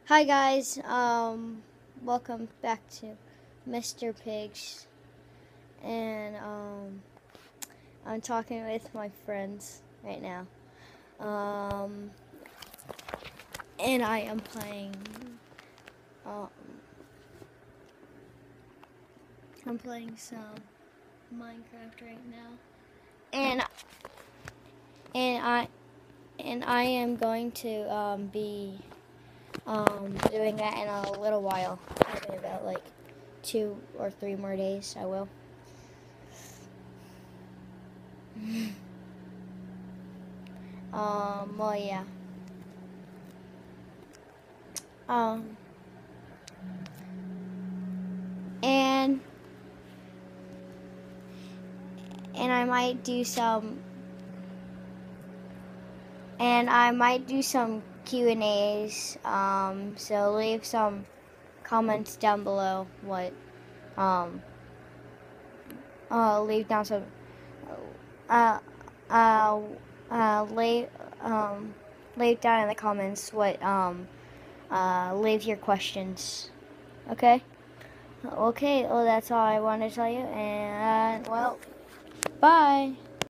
Hi guys, welcome back to Mr. Pigs, and I'm talking with my friends right now, and I am playing, um, I'm playing some Minecraft right now, and and I and I am going to be doing that in a little while, maybe about like 2 or 3 more days. I will. Well, yeah. Um, and I might do some, Q&As. So leave some comments down below. Um, leave down some, uh, uh, leave, leave down in the comments leave your questions. Okay? Okay, well, that's all I wanted to tell you, and, well, bye!